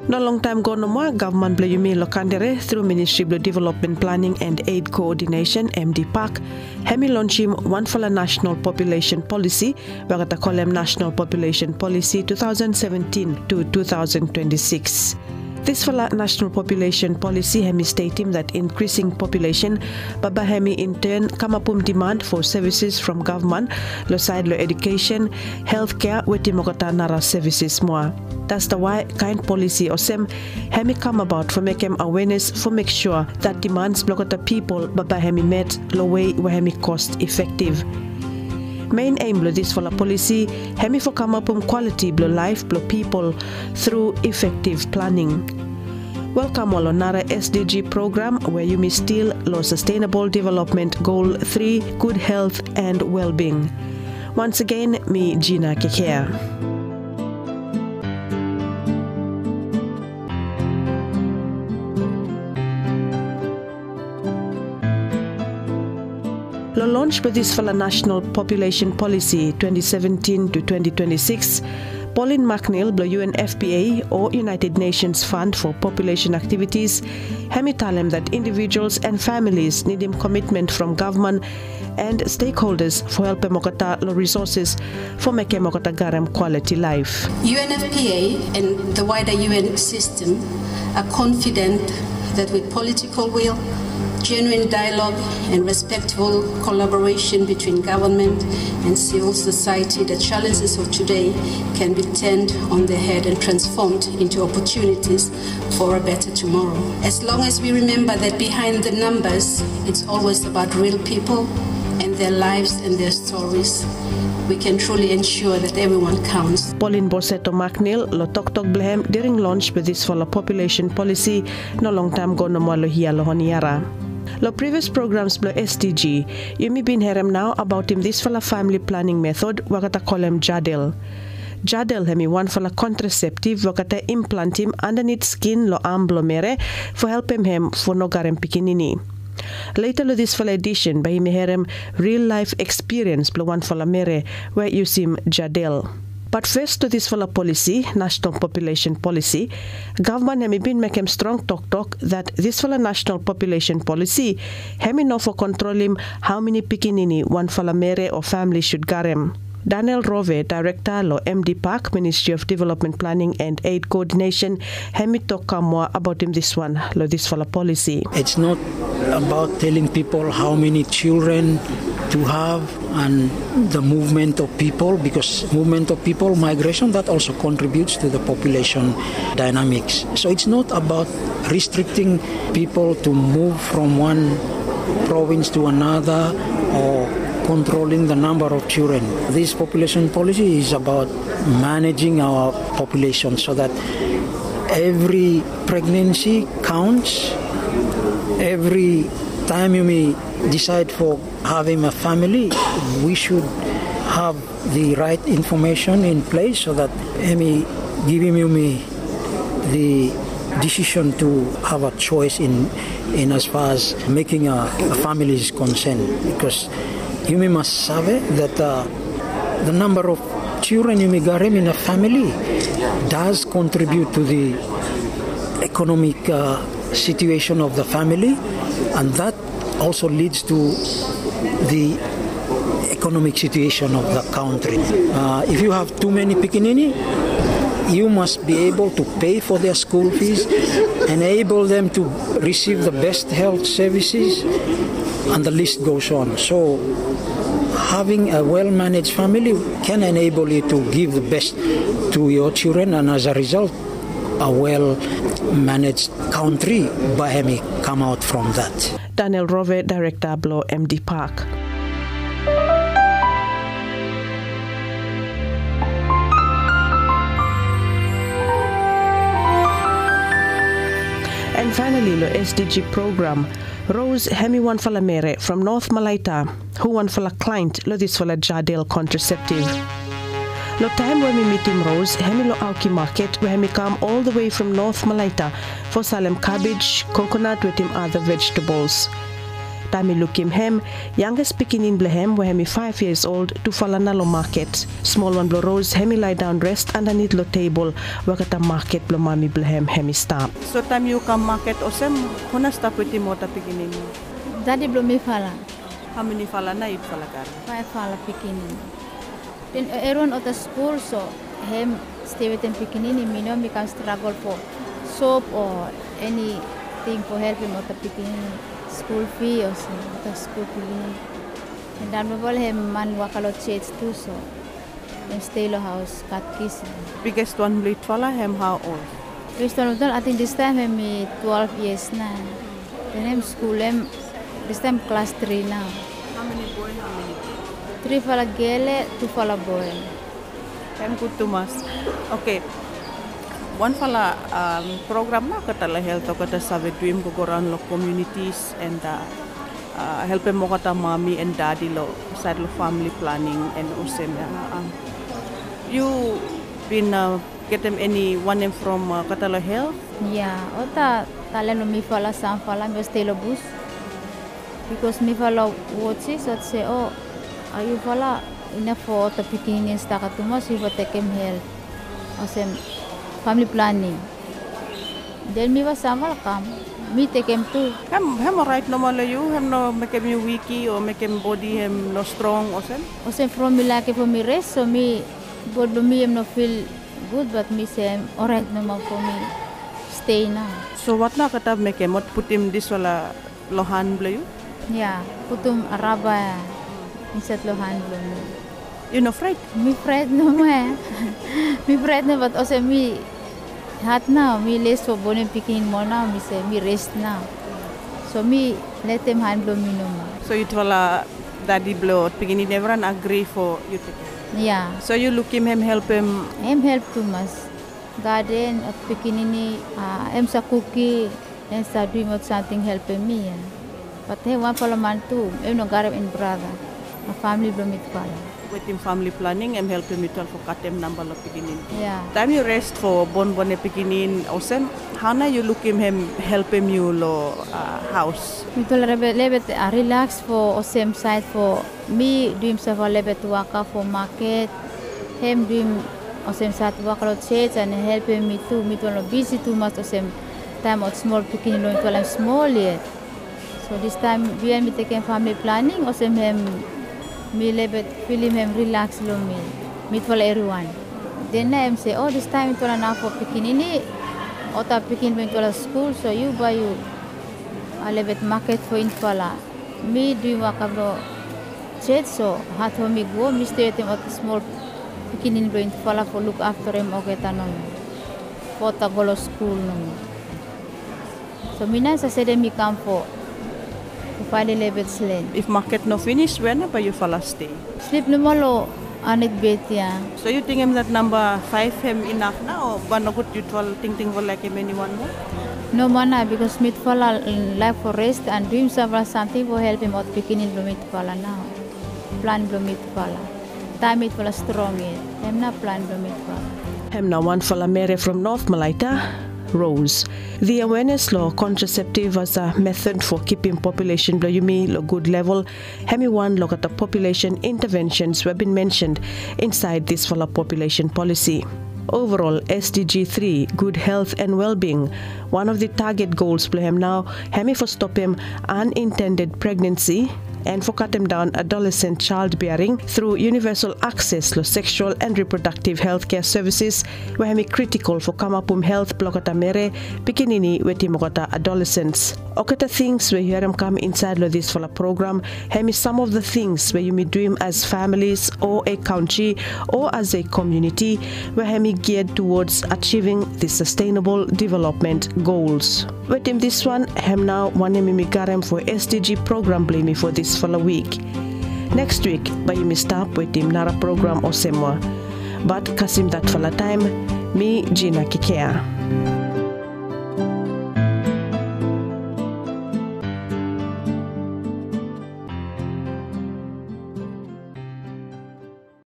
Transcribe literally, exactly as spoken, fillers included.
No long time ago no more, government blo yumi lokandere through Ministry of Development Planning and Aid Coordination M D P A C, hemi launchim one for national population policy, wagata kolem National Population Policy twenty seventeen to twenty twenty-six. This for national population policy hemi stating that increasing population baba hemi in turn kamapum demand for services from government lo side lo education, healthcare weti mogata nara services more. That's the why kind policy or sem hemi come about for make them awareness for make sure that demands blogata people baba hemi met lo way where hemi cost effective. Main aim blo this for la policy hemi for come up quality blo life blo people through effective planning. Welcome all on Nara S D G program where you may still lo sustainable development goal three good health and well-being. Once again, me Gina Kekea. Lo launch with this for the National Population Policy twenty seventeen to twenty twenty-six, Pauline McNeil blo U N F P A or United Nations Fund for Population Activities, hemi tell him that individuals and families need him commitment from government and stakeholders for help mokata lo resources for make mokata garam quality life. U N F P A and the wider U N system are confident that with political will, genuine dialogue and respectful collaboration between government and civil society, the challenges of today can be turned on their head and transformed into opportunities for a better tomorrow. As long as we remember that behind the numbers, it's always about real people and their lives and their stories, we can truly ensure that everyone counts. Pauline Boseto McNeil lo tok tok blehem during launch with this for la population policy no long time go no mo lo hiya lo honiara. Lo previous programs blo S D G, you may been hearing now about him this for la family planning method wakata kolem Jadelle. Jadelle hemi one for la contraceptive wakata implant him underneath skin lo arm blo mere for help him hem for no garem pikinini. Later lo this for la edition by him herem real life experience blo one for la mere where you see Jadelle. But first to this for la policy, National Population Policy, government hemi been make him strong talk talk that this for la National Population Policy hemi no for control him how many pikinini one for la mere or family should garem. Daniel Rove, Director lo M D P A C, Ministry of Development Planning and Aid Coordination, hemi talk more about him this one, lo this for la policy. It's not about telling people how many children to have and the movement of people, because movement of people, migration, that also contributes to the population dynamics. So it's not about restricting people to move from one province to another or controlling the number of children. This population policy is about managing our population so that every pregnancy counts, every time you may decide for having a family, we should have the right information in place so that Amy giving you me the decision to have a choice in in as far as making a, a family is concerned, because you may must have that uh, the number of children you may get in a family does contribute to the economic uh, situation of the family, and that also leads to the economic situation of the country. Uh, if you have too many pikinini, you must be able to pay for their school fees, enable them to receive the best health services, and the list goes on. So having a well-managed family can enable you to give the best to your children, and as a result, a well-managed country by me come out from that. Daniel Rove, Director Blo M D P A C. And finally, the S D G program, Rose Hemi one for la mere from North Malaita, who one for la client, lo this for la Jadelle contraceptive. Lo time when we meet him Rose, Hemi lo Auki market, where Hemi come all the way from North Malaita for Salem cabbage, coconut with him other vegetables. Tami lukim hem, youngest pikinin blehem where hemi five years old to falanalo market. Small one blo rose hemi lie down rest underneath lo table wakata market blo mami blehem hemi stop. So time you come market osem, huna stop with him ota pikinin? Daddy blo mi fala. How many fala na it fala kar? Five fala pikinin. Then everyone at the school so him stay with him pikinin, me no me can struggle for soap or anything for helping with the pikinin school fee or so the school pikinin. And then we will him man wakalo church too so him stay lo house cut kiss. Biggest one bleed fala him how old? Biggest one I think this time him me twelve years now. Then him school him this time class three now. How many boy? How many? Three fala girl, two fala boy. Hem good to mas. Okay. One fala um, program na kata la health o kata sa dream ko goran lo communities and uh, uh, help mo kata mommy and daddy lo side lo family planning and usem uh, um, you been uh, get them any one name from uh, kata la health? Yeah, ota talen lo mi fala sam fala mi stay lo bus because mi fala watch so say oh ayu fala ina for the pikinin sta katuma si for take him health usem family planning. Then me was samal kam. Me take him too. Hem hem right no malayu. Hem no make him weaky or make him body him no strong or sem. Or sem from me like for me rest so me body me him no feel good but me say alright no more for me stay now. So what na kata make him what put him this wala lohan blayu? Yeah, putum araba insat lohan blayu. You no afraid? Me afraid no more. Me afraid no but also me hat now, me less for bone picking more now, me say me rest now. So me let them hand blow me no more. So you wala daddy blow picking it never agree for you to yeah. So you look him him help him Him help too much. Garden at picking ini uh em sa cookie and sa doing something helping me. Yeah. But he one for man too, em no garab in brother. A family blow me to with him family planning and help him mutual for katem number lo pikinin. Yeah. Time you rest for bon bon pikinin osem hana you look him him help him you lo uh, house. Mutual lebet lebet uh, relax for osem side for me doing self a lebet waka for market. Him doing osem side waka lo church and helping me too. Mutual busy too much osem time of small pikinin lo mutual I'm small yet. So this time we are taking family planning osem him me lebet feeling him relax lo me meet for everyone. Then I say oh this time it will enough for pikinini or ta pikin went to school so you buy you a lebet market for infala. Me do work abro chet so hat for me go me stay at a small pikinin go infala for look after him okay tanon for ta go to school no. So mina sa said me come for Friday level sled. If market no finish, when ba you fala stay? Sleep no malo anik betia. So you think him that number five him enough now? But no good you twelve think think for like him anyone more? No mana because meet fala life for rest and doing several something for help him out beginning to meet fala now. Plan to meet fala. Time it fala strong yet. Him na plan to meet fala. Him na one fala mere from North Malaita. Rose. The awareness law contraceptive as a method for keeping population below yumi lo good level. Hemi one look at the population interventions have been mentioned inside this for population policy. Overall, S D G three, good health and well-being, one of the target goals for him now, hemi for stop him unintended pregnancy and for cut him down adolescent childbearing through universal access to sexual and reproductive health care services where hemi critical for kamapum health blokata mere pikinini weti mokata adolescents. Okata things where you hear him come inside lo this for a program, hemi some of the things where you may dream as families or a country or as a community where hemi geared towards achieving the sustainable development goals. With him this one, hem now one hemi garem for S D G program blame for this for a week. Next week, by you stop with him nara program or semwa. But kasim that for a time, me Gina Kikea.